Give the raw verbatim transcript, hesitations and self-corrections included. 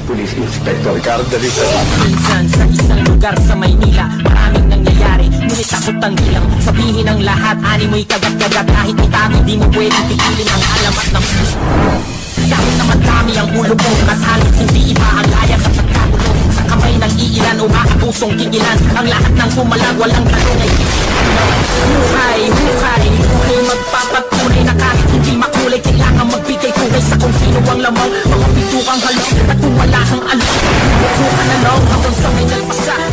Police Inspector Cardelita. Minsan sa isang lugar sa Maynila, maraming nangyayari, ngunit takot ang bilang. Sabihin ang lahat, ani mo'y kagat-kagat. Kahit itago, di mo pwedeng pipilin ang alamat ng puso. Kahit na madami ang ulo mo, at halos hindi iba ang laya sa pagkakulong. Sa kamay ng iilan, umaakpusong kikilan. Ang lahat ng pumalag, walang tanong ay Hukay, hukay, hukay magpapatunay na kahit hindi makulay, kailangan magbigay kulay sa kung sino ang lamang. Mga pitukang halong at kung wala kang alam, buko ka na lang hanggang sa may nalpasa.